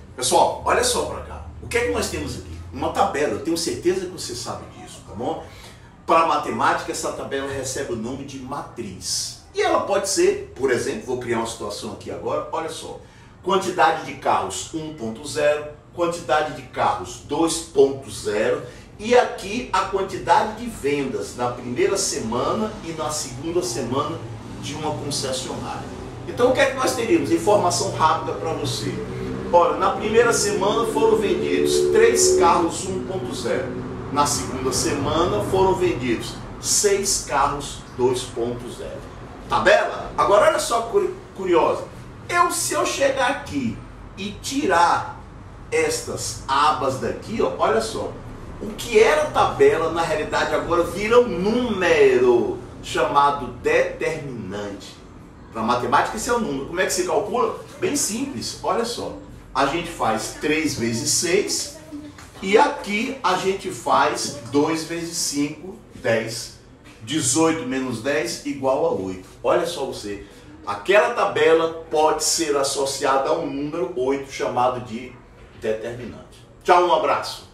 Pessoal, olha só para cá. O que é que nós temos aqui? Uma tabela, eu tenho certeza que você sabe disso, tá bom? Para a matemática, essa tabela recebe o nome de matriz. E ela pode ser, por exemplo, vou criar uma situação aqui agora, olha só. Quantidade de carros 1.0, quantidade de carros 2.0 e aqui a quantidade de vendas na primeira semana e na segunda semana de uma concessionária. Então o que é que nós teríamos? Informação rápida para você. Ora, na primeira semana foram vendidos 3 carros 1.0. Na segunda semana foram vendidos 6 carros 2.0. Tabela? Agora olha só curiosa. Se eu chegar aqui e tirar estas abas daqui, ó, olha só. O que era tabela, na realidade agora vira um número chamado determinante. Para matemática isso é um número. Como é que se calcula? Bem simples, olha só. A gente faz 3 vezes 6 e aqui a gente faz 2 vezes 5, 10. 18 menos 10 igual a 8. Olha só você. Aquela tabela pode ser associada a um número 8 chamado de determinante. Tchau, um abraço.